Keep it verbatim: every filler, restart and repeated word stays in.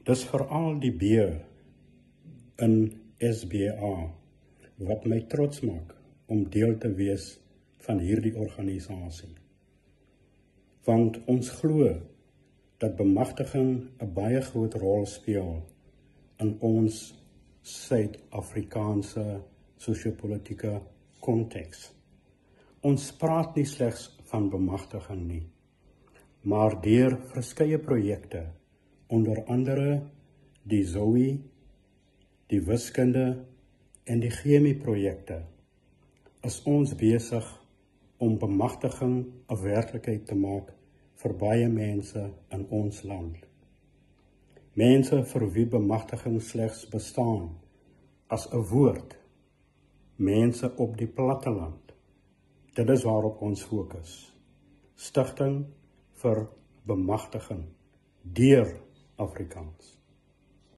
Dis veral die B in S B A wat my trots maak om deel te wees van hierdie organisasie. Want ons glo dat bemagtiging 'n baie groot rol speel in ons Suid-Afrikaanse sosio-politieke konteks. Ons praat nie slegs van bemagtiging nie, maar deur verskeie projekte, onder andere die Zoe, die wiskunde en die chemie projekte, is ons besig om bemagtiging 'n werklikheid te maak vir baie mense in ons land. Mense vir wie bemagtiging slegs bestaan as 'n woord, mense op die platteland. Dit is waarop ons fokus. Stigting vir bemagtiging deur Afrikaans.